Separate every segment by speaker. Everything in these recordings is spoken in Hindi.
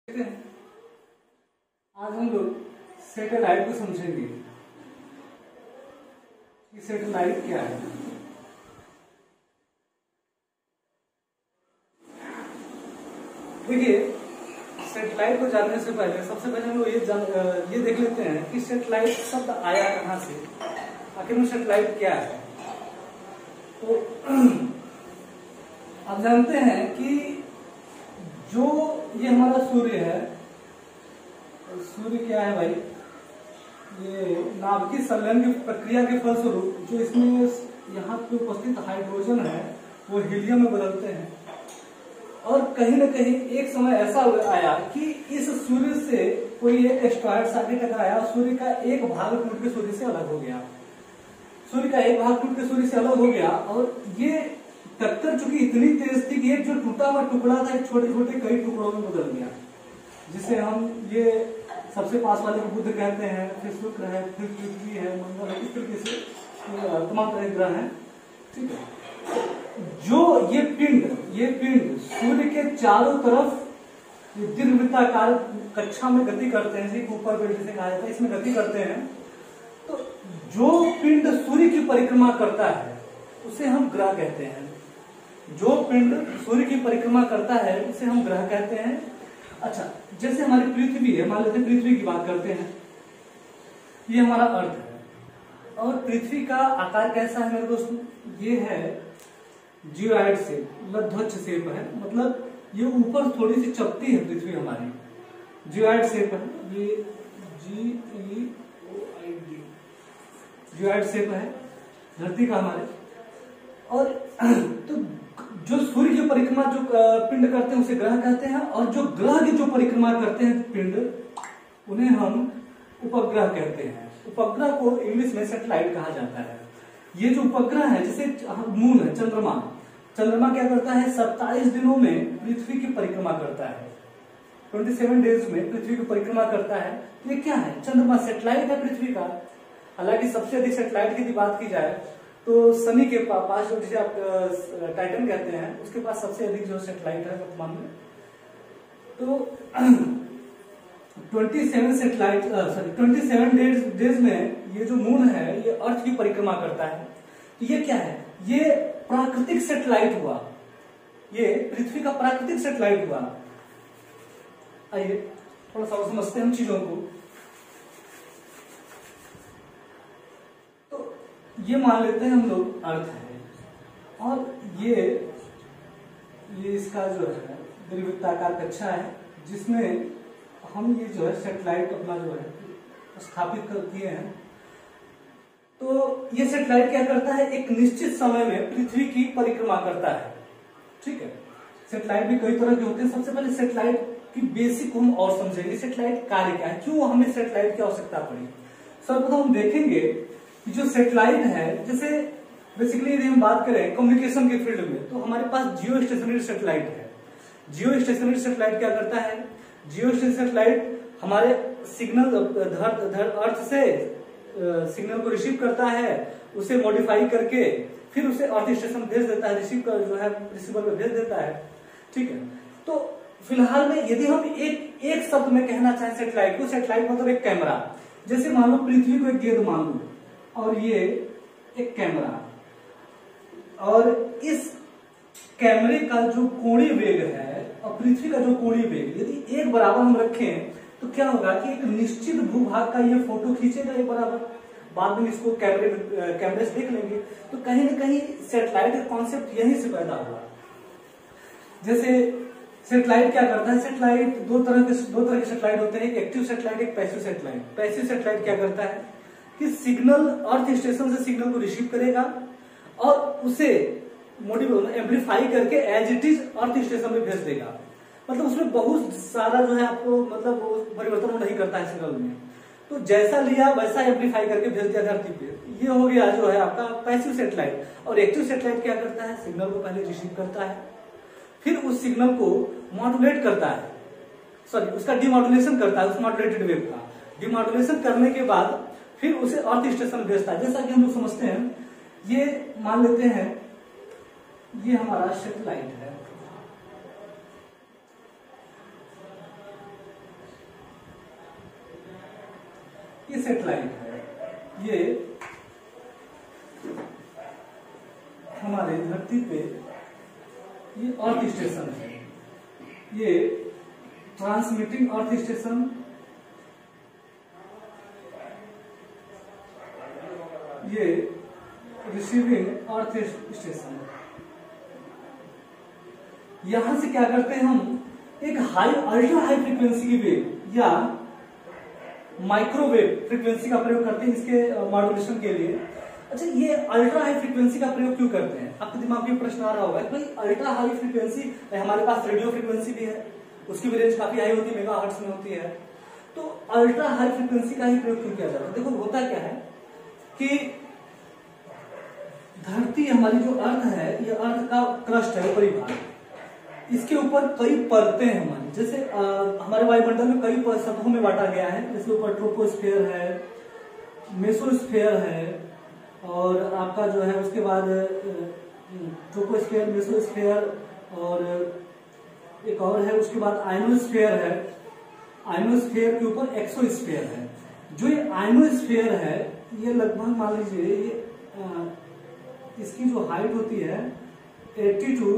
Speaker 1: आज हम लोग सैटेलाइट को समझेंगे कि सैटेलाइट क्या है। देखिए, सैटेलाइट को जानने से पहले सबसे पहले हम लोग ये देख लेते हैं कि सैटेलाइट शब्द आया कहाँ से, आखिर में सैटेलाइट क्या है। तो आप जानते हैं कि जो ये हमारा सूर्य है, सूर्य क्या है भाई, ये नाभिकीय संलयन की प्रक्रिया के फलस्वरूप जो इसमें यहाँ पे उपस्थित हाइड्रोजन है वो हीलियम में बदलते हैं। और कहीं न कहीं एक समय ऐसा आया कि इस सूर्य से कोई एक एस्ट्रॉयड आगे टकराया, सूर्य का एक भाग टूट के सूर्य से अलग हो गया, सूर्य का एक भाग टूट के सूर्य से अलग हो गया। और ये टक्कर चूंकि इतनी तेज थी कि एक जो टूटा हुआ टुकड़ा था एक छोटे छोटे कई टुकड़ों में बदल गया, जिसे हम ये सबसे पास वाले को बुध कहते हैं, फिर शुक्र है, फिर पृथ्वी है, मंगल है, इस तरीके से तमाम तरह के ग्रह हैं। ठीक है, जो ये पिंड सूर्य के चारों तरफ दीर्घवृत्ताकार कक्षा में गति करते हैं, जिसे ऊपर बेल्ट से कहा जाता है, इसमें गति करते हैं। तो जो पिंड सूर्य की परिक्रमा करता है उसे हम ग्रह कहते हैं। जो पिंड सूर्य की परिक्रमा करता है उसे हम ग्रह कहते हैं। अच्छा, जैसे हमारी पृथ्वी है, मान लेते हैं पृथ्वी की बात करते हैं, ये हमारा अर्थ है। और पृथ्वी का आकार कैसा है मेरे दोस्तों, ये है जियोइड शेप, लध्वज शेप है, मतलब ये ऊपर थोड़ी सी चपटी है पृथ्वी हमारी, जियोइड शेप है, ये GEOID जियोइड शेप है धरती का हमारे। और तो जो सूर्य की परिक्रमा जो पिंड करते हैं उसे ग्रह कहते हैं, और जो ग्रह की जो परिक्रमा करते हैं पिंड उन्हें हम उपग्रह कहते हैं। उपग्रह को इंग्लिश में सैटेलाइट कहा जाता है। ये जो उपग्रह है, जैसे मून है, चंद्रमा क्या करता है, 27 दिनों में पृथ्वी की परिक्रमा करता है, 27 डेज में पृथ्वी की परिक्रमा करता है। तो ये क्या है, चंद्रमा सैटेलाइट है पृथ्वी का। हालांकि सबसे अधिक सैटेलाइट की बात की जाए तो शनि के पास, जो जिसे आप टाइटन कहते हैं, उसके पास सबसे अधिक जो सैटेलाइट है वर्तमान में। तो 27 डेज में ये जो मून है ये अर्थ की परिक्रमा करता है। तो ये क्या है, ये प्राकृतिक सैटेलाइट हुआ, ये पृथ्वी का प्राकृतिक सैटेलाइट हुआ। आइए थोड़ा सा समझते हैं हम चीजों को। ये मान लेते हैं हम लोग अर्थ है, और ये इसका जो है दीर्घवृत्ताकार कक्षा है, जिसमें हम ये जो है सैटेलाइट अपना जो है स्थापित कर दिए हैं। तो ये सैटेलाइट क्या करता है, एक निश्चित समय में पृथ्वी की परिक्रमा करता है। ठीक है, सैटेलाइट भी कई तरह के होते हैं। सबसे पहले सैटेलाइट की बेसिक हम और समझेंगे, सैटेलाइट कार्य क्या है, क्यों हमें सैटेलाइट की आवश्यकता पड़ी। सर्वप्रथम हम देखेंगे जो सैटेलाइट है, जैसे बेसिकली यदि हम बात करें कम्युनिकेशन के फील्ड में, तो हमारे पास जियो स्टेशनरी सैटेलाइट है। जियो स्टेशनरी सैटेलाइट क्या करता है, जियो स्टेशनरी सैटेलाइट हमारे सिग्नल अर्थ से सिग्नल को रिसीव करता है, उसे मॉडिफाई करके फिर उसे अर्थ स्टेशन भेज देता है, रिसीव कर जो है रिसीवर में भेज देता है। ठीक है, तो फिलहाल में यदि हम एक शब्द में कहना चाहें सैटेलाइट को, सैटेलाइट मतलब एक कैमरा। जैसे मान लो पृथ्वी को एक गेंद मान लो और ये एक कैमरा, और इस कैमरे का जो कोणीय वेग है और पृथ्वी का जो कोणीय वेग यदि एक बराबर हम रखें तो क्या होगा कि एक निश्चित भूभाग का ये फोटो खींचेगा एक बराबर। बाद में इसको कैमरे से देख लेंगे। तो कहीं ना कहीं सैटेलाइट का कॉन्सेप्ट यहीं से पैदा हुआ। जैसे सैटेलाइट क्या करता है, सैटेलाइट दो तरह के सैटेलाइट होते हैं, एक एक्टिव सैटेलाइट, एक पैसिव सैटेलाइट। पैसिव सैटेलाइट क्या करता है कि सिग्नल अर्थ स्टेशन से सिग्नल को रिसीव करेगा और उसे एम्पलीफाई करके as it is earth station में भेज देगा। मतलब उसमें बहुत सारा जो है आपको मतलब परिवर्तन नहीं करता है सिग्नल में। तो जैसा लिया वैसा एम्पलीफाई करके भेज दिया धरती पे। ये हो गया जो है आपका पैसिव सैटेलाइट। और एक्टिव सैटेलाइट क्या करता है, सिग्नल को पहले रिसीव करता है, फिर उस सिग्नल को मॉड्यूलेट करता है, सॉरी उसका डिमॉड्यूलेशन करता है, उस मॉड्यूलेटेड वेव का डिमॉड्यूलेशन करने के बाद फिर उसे अर्थ स्टेशन भेजता है। जैसा कि हम लोग समझते हैं, ये मान लेते हैं ये हमारा सैटेलाइट है, ये सेटेलाइट है, ये हमारे धरती पे ये अर्थ स्टेशन है, ये ट्रांसमिटिंग अर्थ स्टेशन, ये रिसीविंग अर्थ स्टेशन। यहां से क्या करते हैं हम, एक अल्ट्रा हाई फ्रीक्वेंसी की वेव या माइक्रोवेव फ्रीक्वेंसी का प्रयोग करते हैं इसके मॉड्यूलेशन के लिए। अच्छा, ये अल्ट्रा हाई फ्रीक्वेंसी का प्रयोग क्यों करते हैं? आपके दिमाग में प्रश्न आ रहा होगा, भाई अल्ट्रा हाई फ्रीक्वेंसी, हमारे पास रेडियो फ्रीक्वेंसी भी है, उसकी भी रेंज काफी हाई होती है, मेगाहर्ट्ज में होती है, तो अल्ट्रा हाई फ्रीक्वेंसी का ही प्रयोग क्यों किया जाता है? देखो होता क्या है कि धरती हमारी जो अर्थ है, ये अर्थ का क्रस्ट है, ऊपरी भाग, इसके ऊपर कई परतें हैं हमारी, जैसे हमारे वायुमंडल में कई सतहों में बांटा गया है, जिसके ऊपर ट्रोपोस्फेयर है, मेसोस्फेयर है, और आपका जो है उसके बाद ट्रोपोस्फेयर, मेसोस्फेयर, और एक और है, उसके बाद आयनोस्फेयर है, आयनोस्फेयर के ऊपर एक्सोस्फेयर है। जो ये आयनोस्फेयर है, ये लगभग मान लीजिए ये इसकी जो हाइट होती है 80 to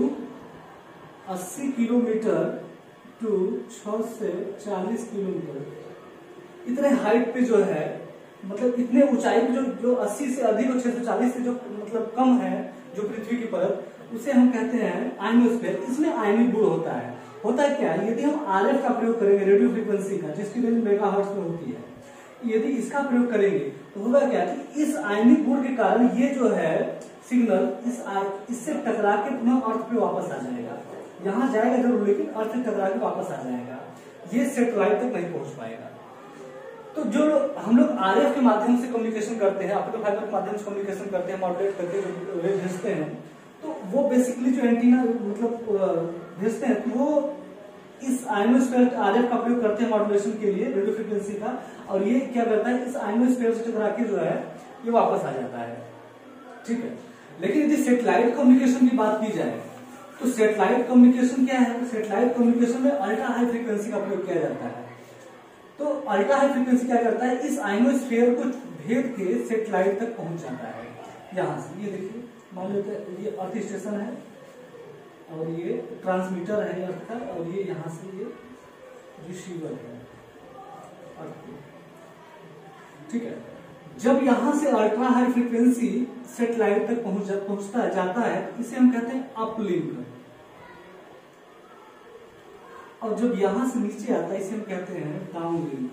Speaker 1: 80 किलोमीटर टू 6 से 40 किलोमीटर, इतने हाइट पे जो है, मतलब इतने ऊंचाई पे जो 80 से अधिक और 6 से 40 से जो मतलब कम है जो पृथ्वी की परत, उसे हम कहते हैं आयनोस्फीयर। इसमें आयनिक गुण होता है। होता है क्या, यदि हम आरएफ का प्रयोग करेंगे, रेडियो फ्रीक्वेंसी का, जिसकी रेंज मेगाहर्ट्ज में होती है, यदि इसका प्रयोग करेंगे तो होगा क्या कि इस आयनिक गुण के कारण ये जो है सिग्नल इससे टकरा के पुनः अर्थ पे वापस आ जाएगा। यहाँ जाएगा जरूर, लेकिन अर्थ से टकरा के वापस आ जाएगा, ये सेटेलाइट तक नहीं पहुंच पाएगा। तो जो हम लोग आरएफ के माध्यम से कम्युनिकेशन करते हैं, ऑप्टिकल फाइबर के माध्यम से कम्युनिकेशन करते हैं, मॉड्यूलेट करके जो वेव भेजते हैं, तो वो बेसिकली जो एंटीना मतलब भेजते हैं, तो वो इस आयनोस्फीयर आरएफ का प्रयोग करते हैं मॉड्यूलेशन के लिए, रेडियो फ्रीक्वेंसी का, और ये क्या करता है, इस आयनोस्फीयर से टकरा के जो है ये वापस आ जाता है। ठीक है, लेकिन यदि सेटेलाइट कम्युनिकेशन की बात की जाए तो सेटेलाइट कम्युनिकेशन क्या है? सेटेलाइट कम्युनिकेशन में अल्ट्रा हाई फ्रीक्वेंसी का प्रयोग किया जाता है। तो अल्ट्रा हाई फ्रीक्वेंसी क्या करता है, इस आयनोस्फीयर को भेद के सेटेलाइट तक पहुंच जाता है। यहां से ये देखिए, मान लेते हैं ये अर्थ स्टेशन है और ये ट्रांसमीटर है अर्थ का, और ये यहां से ये रिसीवर है अर्थ का। ठीक है, जब यहां से अल्ट्रा हाई फ्रीक्वेंसी सेटेलाइट तक पहुंचता जाता है, इसे हम कहते हैं अपलिंक, और जब यहां से नीचे आता है इसे हम कहते हैं डाउनलिंक,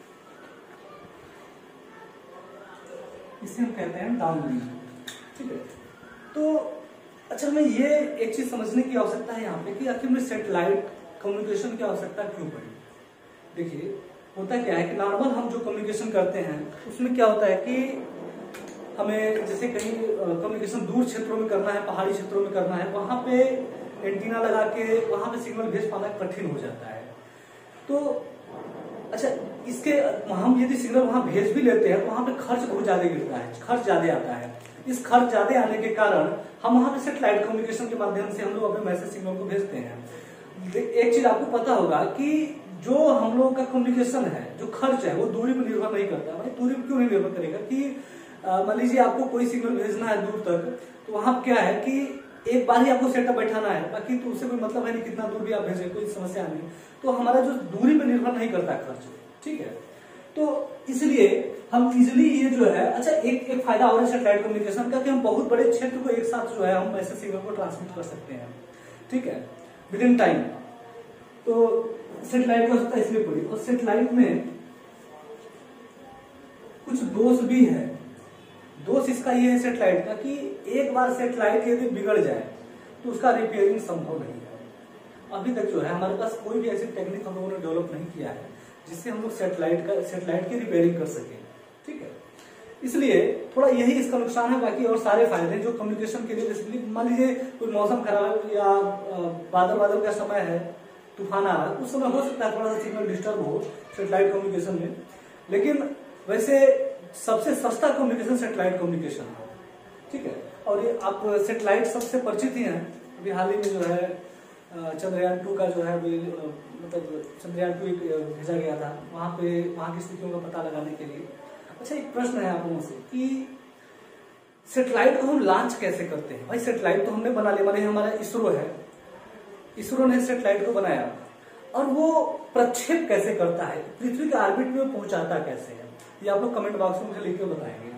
Speaker 1: इसे हम कहते हैं डाउनलिंक। ठीक है, तो अच्छा, हमें ये एक चीज समझने की आवश्यकता है यहाँ पे कि आखिर में सेटेलाइट कम्युनिकेशन की आवश्यकता क्यों पड़ी। देखिए होता क्या है कि नॉर्मल हम जो कम्युनिकेशन करते हैं उसमें क्या होता है कि हमें जैसे कहीं कम्युनिकेशन दूर क्षेत्रों में करना है, पहाड़ी क्षेत्रों में करना है, वहां पे एंटीना लगा के वहां पे सिग्नल भेज पाना कठिन हो जाता है। तो अच्छा, इसके हम यदि सिग्नल वहां भेज भी लेते हैं तो वहां पे खर्च बहुत ज्यादा गिरता है, खर्च ज्यादा आता है। इस खर्च ज्यादा आने के कारण हम वहां पे सेटेलाइट कम्युनिकेशन के माध्यम से हम लोग अपने मैसेज सिग्नल को भेजते हैं। एक चीज आपको पता होगा कि जो हम लोगों का कम्युनिकेशन है, जो खर्च है, वो दूरी पर निर्भर नहीं करता। भाई दूरी पर क्यों नहीं निर्भर करेगा कि मान लीजिए आपको कोई सिग्नल भेजना है दूर तक, तो वहां क्या है कि एक बार ही आपको सेटअप बैठाना है, बाकी तो उससे कोई मतलब है नहीं कितना दूर भी आप भेजें, कोई समस्या नहीं। तो हमारा जो दूरी पर निर्भर नहीं करता खर्च। ठीक है, तो इसलिए हम इजिली ये जो है, अच्छा एक फायदा और है सेटेलाइट कम्युनिकेशन का कि हम बहुत बड़े क्षेत्र को एक साथ जो है हम मैसेज सिग्नल को ट्रांसमिट कर सकते हैं। ठीक है, विद इन टाइम। तो सेटेलाइट की आवश्यकता इसलिए पड़ी, और सेटेलाइट में कुछ दोष भी है। दोष इसका ये है सेटेलाइट का कि एक बार सेटेलाइट यदि बिगड़ जाए तो उसका रिपेयरिंग संभव नहीं है। अभी तक जो है हमारे पास कोई भी ऐसी टेक्निक हम लोगों ने डेवलप नहीं किया है जिससे हम लोग सेटेलाइट की रिपेयरिंग कर सके। ठीक है, इसलिए थोड़ा यही इसका नुकसान है, बाकी और सारे फायदे जो कम्युनिकेशन के लिए। बेसिकली मान लीजिए कोई मौसम खराब या बादल का समय है, तूफान आ रहा है, उस समय हो सकता है थोड़ा सा सिग्नल डिस्टर्ब हो सेटेलाइट कम्युनिकेशन में, लेकिन वैसे सबसे सस्ता कम्युनिकेशन सेटेलाइट कम्युनिकेशन है। ठीक है, और ये आप सेटेलाइट सबसे परिचित ही हैं। अभी हाल ही में जो है चंद्रयान 2 का जो है मतलब चंद्रयान 2 भेजा गया था, वहां की स्थितियों का पता लगाने के लिए। अच्छा, एक प्रश्न है आप लोगों से कि सैटेलाइट को हम लॉन्च कैसे करते हैं? भाई सैटेलाइट तो हमने बना लिया, माने हमारा इसरो है, इसरो ने सैटेलाइट को बनाया, और वो प्रक्षेप कैसे करता है, पृथ्वी के ऑर्बिट में पहुंचाता कैसे है, ये आप लोग कमेंट बॉक्स में मुझे लिख के बताएंगे।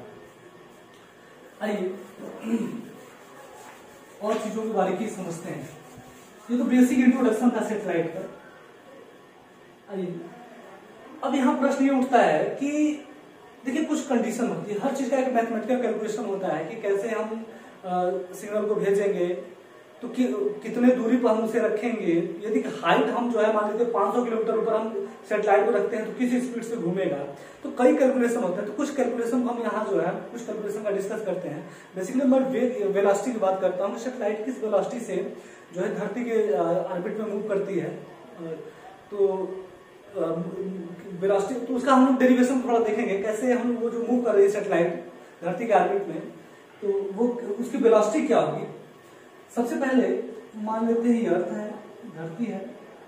Speaker 1: आइए और चीजों की बारीकी समझते हैं। ये तो बेसिक इंट्रोडक्शन था सैटेलाइट का। आइए अब यहाँ प्रश्न ये उठता है कि देखिए कुछ कंडीशन होती है, हर चीज का एक मैथमेटिकल कैलकुलेशन होता है कि कैसे हम सिग्नल को भेजेंगे, तो कितने दूरी पर हम उसे रखेंगे। यदि हाइट हम जो है मान लीजिए 500 किलोमीटर ऊपर हम सैटेलाइट को रखते हैं तो किस स्पीड से घूमेगा, तो कई कैलकुलेशन होते हैं। तो कुछ कैलकुलेशन को हम यहाँ जो है कुछ कैलकुलेशन का डिस्कस करते हैं। बेसिकली मैं वेलोसिटी की बात करता हूँ, सैटेलाइट किस वेलोसिटी से जो है धरती के ऑर्बिट में मूव करती है, तो वेलोसिटी, तो उसका हम लोग डेरिवेशन थोड़ा देखेंगे, कैसे हम वो जो मूव कर रही है सैटेलाइट धरती के ऑर्बिट में, तो वो उसकी वेलोसिटी क्या होगी। सबसे पहले मान लेते हैं ये अर्थ है, धरती है,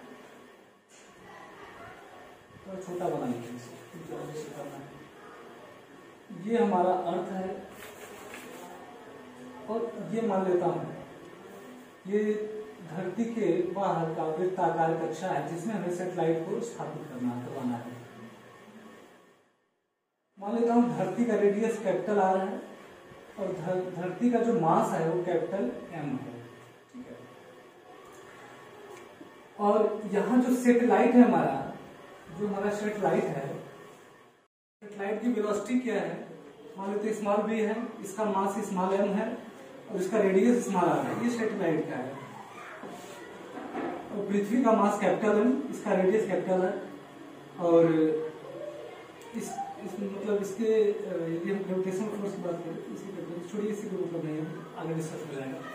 Speaker 1: तो छोटा बना लेते हैं, ये हमारा अर्थ है, और ये मान लेता हूं ये धरती के बाहर का वृत्ताकार कक्षा है जिसमें हमें सैटेलाइट को स्थापित करवाना है। मान लेता हूं धरती का रेडियस कैपिटल आर है और धरती का जो मास है वो कैपिटल एम है, ठीक है। और यहाँ जो सैटेलाइट है हमारा, जो हमारा सैटेलाइट है, सैटेलाइट की वेलोसिटी क्या है, मान लेते स्मॉल v है, इसका मास स्मॉल m है और इसका रेडियस स्मॉल r है, ये सैटेलाइट का है। और पृथ्वी का मास कैपिटल m, इसका रेडियस कैपिटल है, और इस मतलब इसके यदि हम ग्रेविटेशनल फोर्स की बात करें, इसकी छोड़िए, इसी को मतलब नहीं है, आगे डिस्कस हो जाएगा।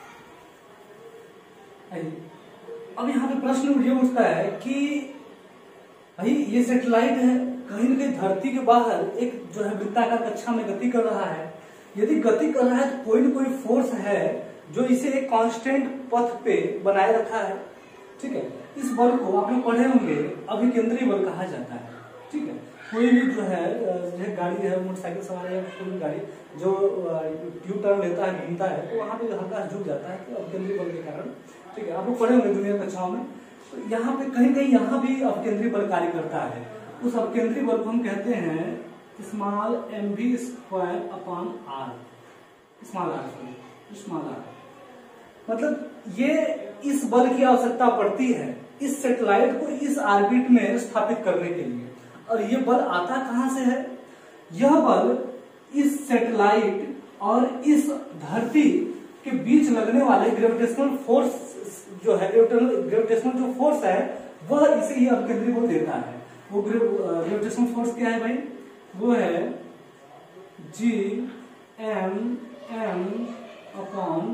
Speaker 1: आइए अब यहाँ पे प्रश्न ये उठता है कि भाई ये सैटेलाइट है, कहीं न कहीं धरती के बाहर एक जो है वृत्ताकार कक्षा में गति कर रहा है। यदि गति कर रहा है तो कोई न कोई फोर्स है जो इसे एक कांस्टेंट पथ पे बनाए रखा है, ठीक है। इस बल को आप लोग पढ़े होंगे अभिकेंद्रीय बल कहा जाता है, ठीक है। कोई भी जो है गाड़ी है, मोटरसाइकिल सवार है, कोई भी गाड़ी जो यू टर्न लेता है, घूमता है, तो वहां पे हल्का झुक जाता है, तो अभिकेंद्रीय बल के कारण, ठीक है। आप लोग पढ़े होंगे दुनिया कक्षाओं में। तो यहाँ पे कहीं कहीं यहाँ भी अभिकेंद्रीय बल कार्य करता है। उस अभिकेंद्रीय बल को हम कहते हैं small mv square upon r, small r. मतलब ये इस बल की आवश्यकता पड़ती है इस सैटेलाइट को इस ऑर्बिट में स्थापित करने के लिए। और ये बल आता कहां से है? यह बल इस सैटेलाइट और इस धरती के बीच लगने वाले ग्रेविटेशनल फोर्स जो है, ग्रेविटेशनल जो फोर्स है वह इसे ये अभिकेंद्रीय बल देता है। वो ग्रेविटेशनल फोर्स क्या है भाई? वो है जी एम एम अपॉन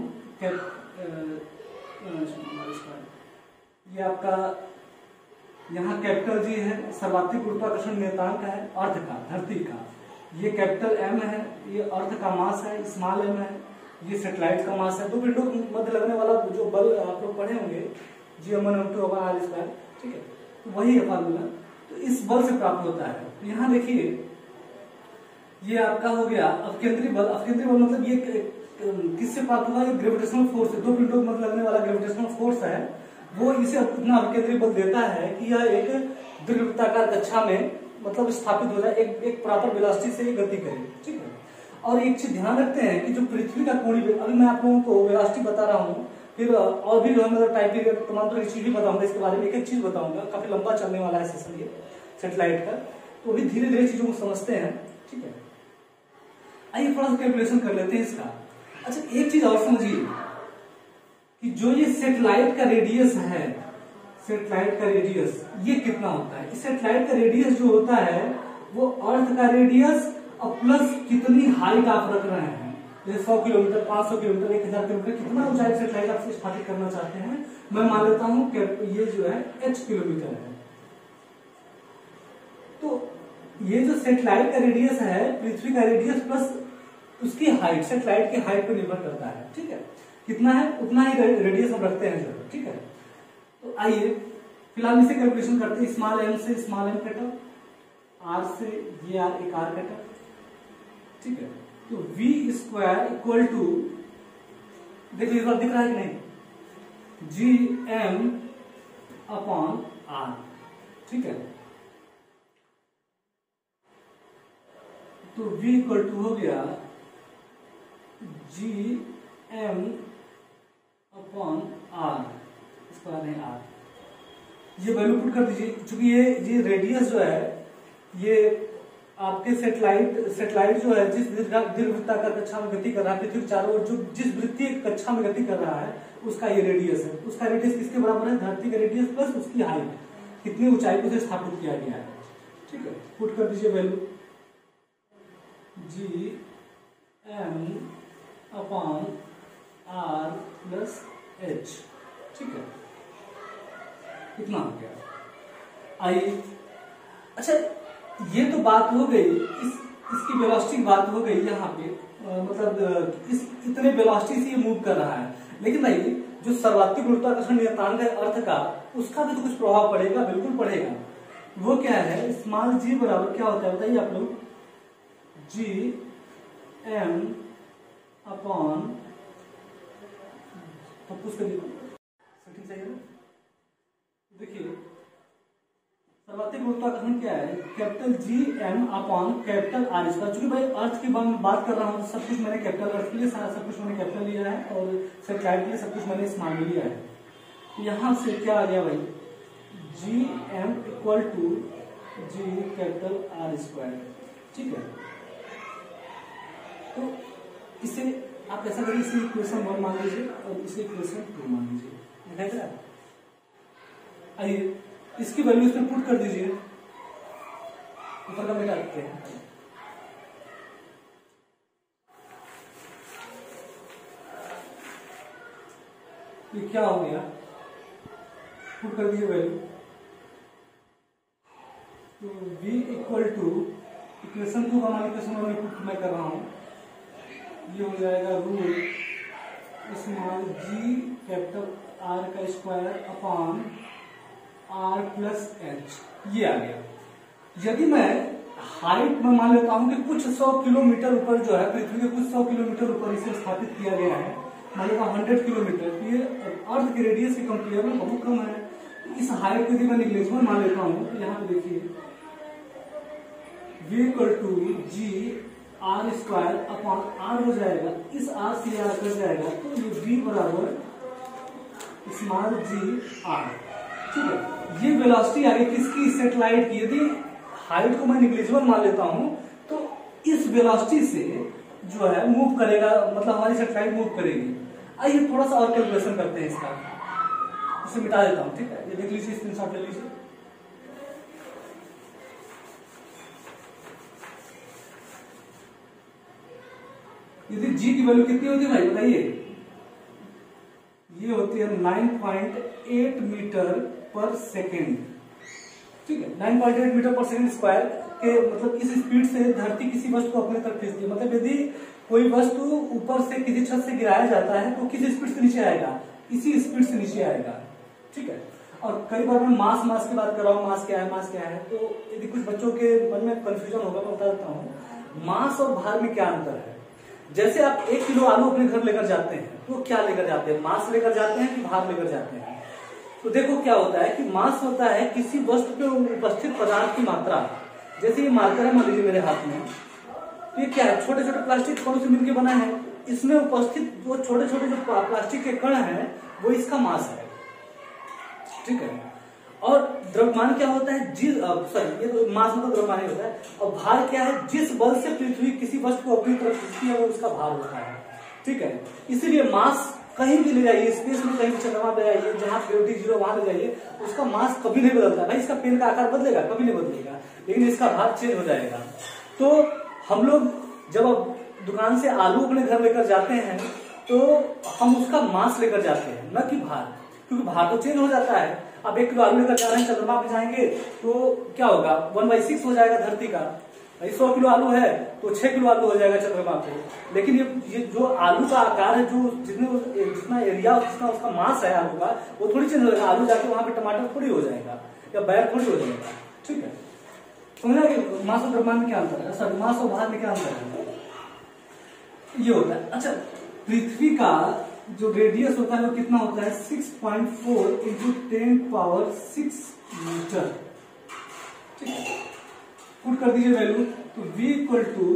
Speaker 1: ये आपका यहाँ कैपिटल जी है, सर्वाधिक गुरुत्वाकर्षण नियतांक है अर्थ का, धरती का। ये कैपिटल एम है, ये अर्थ का मास है, स्मॉल एम है, ये सैटेलाइट का मास है। दो पिंडों के मध्य लगने वाला जो बल आप लोग पढ़े होंगे G(m1m2/r²), ठीक है, तो वही है फार्मूला। तो इस बल से प्राप्त होता है। तो यहाँ देखिए ये आपका हो गया अभिकेंद्रीय बल। अभिकेंद्रीय बल मतलब ये किससे प्राप्त हुआ? ये ग्रेविटेशनल फोर्स है, दो पिंडों के मध्य लगने वाला ग्रेविटेशनल फोर्स है, वो इसे इतना अभिकेंद्रीय बल देता है कि यह एक दीर्घवृत्ताकार कक्षा में मतलब स्थापित हो जाए, एक प्रॉपर वेलोसिटी से गति करे, ठीक है। और एक चीज ध्यान रखते हैं कि जो पृथ्वी का कोणीय, अभी मैं आप लोगों को वेलोसिटी बता रहा हूँ, फिर और भी जो है मतलब टाइपिंग तमाम तरह की चीज भी बताऊंगा, इसके बारे में एक एक चीज बताऊंगा। काफी लंबा चलने वाला है सेशन ये सैटेलाइट का, तो अभी धीरे धीरे चीजों को समझते हैं, ठीक है। आइए थोड़ा सा कैलकुलेशन कर लेते हैं इसका। अच्छा एक चीज और समझिए कि जो ये सैटेलाइट का रेडियस है, सैटेलाइट का रेडियस ये कितना होता है? इस सैटेलाइट का रेडियस जो होता है वो अर्थ का रेडियस और प्लस कितनी हाइट आप रख रहे हैं, जैसे 100 किलोमीटर, 500 किलोमीटर, 1000 किलोमीटर, कितना ऊंचाई सैटेलाइट आप स्थापित करना चाहते हैं। मैं मान लेता हूं कि ये जो है h किलोमीटर है। तो ये जो सैटेलाइट का रेडियस है, पृथ्वी का रेडियस प्लस उसकी हाइट, सैटेलाइट की हाइट पर निर्भर करता है, ठीक है। कितना है उतना ही रेडियस हम रखते हैं जो, ठीक है। तो आइए फिलहाल इसे कैलकुलेशन करते हैं। स्मॉल m से स्मॉल m कटा, आर से ये आर एक आर कटा, ठीक है। तो v स्क्वायर इक्वल टू, देख लीजिए दिख रहा है कि नहीं, जी एम अपॉन आर, ठीक है। तो v इक्वल टू हो गया जी एम अपॉन आर, इसका नहीं आर, ये वैल्यू पुट कर दीजिए। चूंकि ये रेडियस जो है ये आपके सेटेलाइट जो है जिस दीर्घवृत्ताकार कक्षा में गति कर रहा है, पृथ्वी के चारों ओर जो जिस वृत्तीय कक्षा में गति कर रहा है उसका ये रेडियस है। उसका रेडियस किसके बराबर है, धरती का रेडियस प्लस उसकी हाइट, कितनी ऊंचाई पर उसे स्थापित किया गया है, ठीक है। पुट कर दीजिए value G M upon R plus H, ठीक है। कितना हो गया, आइए। अच्छा, ये तो बात हो गई, इसकी वेलोसिटी की बात हो गई यहाँ पे, मतलब इतने वेलोसिटी से ये मूव कर रहा है। लेकिन भाई जो सर्वाधिक गुरुत्वाकर्षण नियतांक है अर्थ का, उसका भी तो कुछ प्रभाव पड़ेगा, बिल्कुल पड़ेगा। वो क्या है, स्मॉल जी बराबर क्या होता है बताइए आप लोग, जी एम अपॉन, तो कुछ करिए सेटिंग चाहिए ना। देखिए सर्वाधिक गुरुत्वाकर्षण क्या है, capital G M upon capital R square. चूंकि भाई अर्थ की बात कर रहा हूं तो सब कुछ मैंने कैपिटल अर्थ के लिए सब कुछ मैंने कैपिटल लिया है, और सेटेलाइट के लिए सब कुछ मैंने स्मॉल लिया है। तो यहां से क्या आ गया भाई, G M equal to G capital R square, ठीक है। तो इसे आप ऐसा करिए, इसे इक्वेशन 1 मान लीजिए और इसे इक्वेशन 2 मान लीजिए, दिखाई दे रहा है। आइए इसकी वैल्यू इसमें पुट कर दीजिए, ऊपर का मिटा देते हैं। ये क्या हो गया, पुट कर दीजिए वैल्यू। तो v इक्वल टू इक्वेशन 2 का मान इक्वेशन 1 में पुट मैं कर रहा हूं, ये हो जाएगा root small G capital R का square upon R plus H, ये आ गया। यदि मैं हाइट में मान लेता हूं कि कुछ 100 किलोमीटर ऊपर जो है, पृथ्वी के कुछ 100 किलोमीटर ऊपर इसे स्थापित किया गया है, मान लेता 100 किलोमीटर, तो ये अर्थ के रेडियस के कंपेयर में बहुत कम है। इस हाइट को यदि मैं निग्लेजिबल मान लेता हूं तो यहाँ पे देखिए v equal to G R square upon R हो जाएगा, इस आर से आर कर जाएगा, तो ये v बराबर स्मॉल जी आर, ठीक है। ये वेलोसिटी आ गई किसकी, सेटेलाइट की। यदि हाइट को मैं निग्लिजिबल मान लेता हूं तो इस वेलोसिटी से जो है मूव करेगा, मतलब हमारी सेटेलाइट मूव करेगी। आइए थोड़ा सा और कैलकुलेशन करते हैं इसका, इसे मिटा देता हूं, ठीक है। ये देख लीजिए, स्क्रीनशॉट ले लीजिए। यदि जी की वैल्यू कितनी होती है भाई बताइए, ये होती है 9.8 मीटर पर सेकेंड, ठीक है। 9.8 मीटर पर सेकेंड स्क्वायर के मतलब इस स्पीड से धरती किसी वस्तु को अपने तरफ खींचती है। मतलब यदि कोई वस्तु ऊपर से किसी छत से गिराया जाता है तो किस स्पीड से नीचे आएगा, इसी स्पीड से नीचे आएगा, ठीक है। और कई बार मैं मास की बात कर रहा हूँ, मास क्या है, तो यदि कुछ बच्चों के मन में कंफ्यूजन होगा मैं बता देता हूँ। मास और भार में क्या अंतर है। जैसे आप 1 किलो आलू अपने घर लेकर जाते हैं तो क्या लेकर जाते हैं, मास लेकर जाते हैं कि भार लेकर जाते हैं। तो देखो क्या होता है कि मास होता है किसी वस्तु पे उपस्थित पदार्थ की मात्रा। जैसे ये मार्कर है मान लीजिए मेरे हाथ में, ये क्या है, छोटे छोटे प्लास्टिक कणों से मिलकर बना है। इसमें उपस्थित वो छोटे छोटे जो प्लास्टिक के कण हैं वो इसका मास है, ठीक है। और द्रव्यमान क्या होता है, ये तो मास मतलब द्रव्यमान ही होता है। और भार क्या है, जिस बल से पृथ्वी किसी वस्तु को अपनी तरफ खींचती है वो उसका भार होता है, ठीक है। इसीलिए मास कहीं भी ले जाइए, स्पेस में कहीं भी चंद्रमा ले जाइए, जहां ग्रेविटी 0 वहां ले जाइए, उसका मास कभी नहीं बदलता। भाई इसका पेन का आकार बदलेगा, कभी नहीं बदलेगा, लेकिन इसका भार चेंज हो जाएगा। तो हम लोग जब दुकान से आलू अपने घर लेकर जाते हैं तो हम उसका मास लेकर जाते हैं, न कि भार, क्योंकि भार तो चेंज हो जाता है। अब 1 किलो आलू लेकर जा रहे हैं, चंद्रमा पे जाएंगे तो क्या होगा, 1/6 हो जाएगा धरती का। 100 किलो आलू है तो 6 किलो आलू हो जाएगा चंद्रमा पे। लेकिन ये जो आलू का आकार है, जो जितना एरिया, जितना उसका मास है आलू का, वो थोड़ी चेंज हो जाएगा। आलू जाके वहां पे टमाटर थोड़ी हो जाएगा या बैर थोड़ी हो जाएगा, ठीक है। समझना कि मास और द्रव्यमान में क्या अंतर है, सॉरी मास और भार में क्या अंतर है, ये होता है। अच्छा, पृथ्वी का जो रेडियस होता है वो कितना होता है 6.4 इंटू 10⁻⁶ मीटर। ठीक है, पुट कर दीजिए वैल्यू, तो v equal to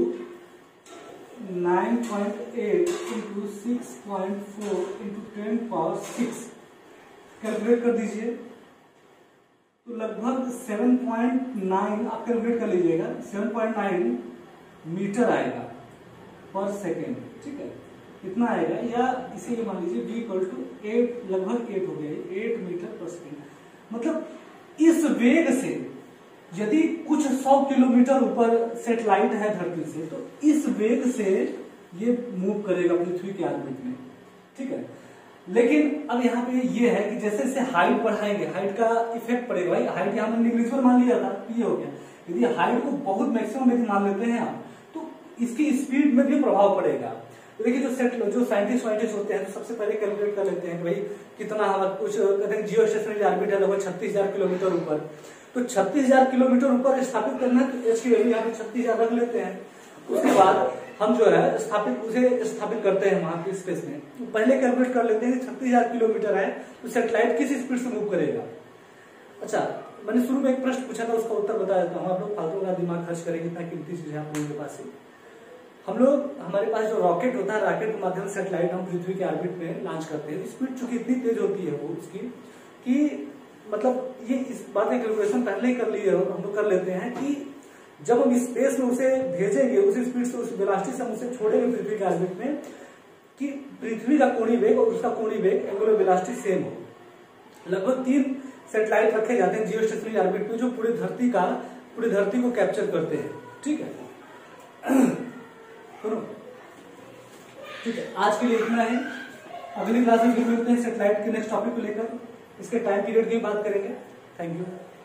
Speaker 1: 9.8 into 6.4 into 10⁻⁶ calculate कर दीजिए, तो लगभग 7.9 आप कैलकुलेट कर लीजिएगा, 7.9 मीटर आएगा पर सेकेंड। ठीक है, कितना आएगा, या इसे ये मान लीजिए v इक्वल टू 8, लगभग 8 हो गया, 8 मीटर पर सेकेंड। मतलब इस वेग से यदि कुछ 100 किलोमीटर ऊपर सैटेलाइट है धरती से, तो इस वेग से ये मूव करेगा पृथ्वी के ऑर्बिट में। ठीक है, लेकिन अब यहाँ पे ये है कि जैसे जैसे हाइट बढ़ाएंगे, हाइट का इफेक्ट पड़ेगा। भाई हाइट यहाँ में निग्लिजिबल मान लिया था, ये हो गया। यदि हाइट को बहुत मैक्सिमम यदि मान लेते हैं आप, तो इसकी स्पीड में भी प्रभाव पड़ेगा। तो देखिए जो साइंटिस्ट होते हैं, तो सबसे पहले कैलकुलेट कर लेते हैं भाई कितना हमारा कुछ कहते हैं जियो स्टेशनरी ऑर्बिट है लगभग 36,000 किलोमीटर ऊपर, तो 36,000 किलोमीटर ऊपर स्थापित करना है, तो एच की वैल्यू यहाँ पे 36,000 रख लेते हैं। उसके बाद हम जो है उसे स्थापित करते हैं वहां पे स्पेस में। तो पहले कैलकुलेट कर लेते हैं 36,000 किलोमीटर है, तो सैटेलाइट किस स्पीड से मूव करेगा। अच्छा, मैंने शुरू में एक प्रश्न पूछा था, उसका उत्तर बता देता हूँ। आप लोग फालतू का दिमाग खर्च करेंगे, इतना कीमती चीज है आप लोगों के पास। हमारे पास जो रॉकेट होता है, रॉकेट के माध्यम से सैटेलाइट हम पृथ्वी के ऑर्बिट में लॉन्च करते हैं। स्पीड चूंकि इतनी तेज होती है वो उसकी, कि मतलब ये इस बात की कैलकुलेशन पहले ही कर लिए हम लोग कर लेते हैं कि जब हम स्पेस में उसे भेजेंगे, उसी स्पीड से, उस वेलोसिटी से हम उसे छोड़ेंगे पृथ्वी के ऑर्बिट में, कि पृथ्वी का कोणीय वेग और उसका कोणीय वेग एंगुलर वेलोसिटी सेम हो। लगभग 3 सैटेलाइट रखे जाते हैं जियो स्टेशनरी ऑर्बिट में, जो पूरी धरती को कैप्चर करते हैं। ठीक है, सुनो, ठीक है, आज के लिए इतना है। अगली क्लास में फिर मिलते हैं सैटेलाइट के नेक्स्ट टॉपिक को लेकर, इसके टाइम पीरियड की बात करेंगे। Thank you.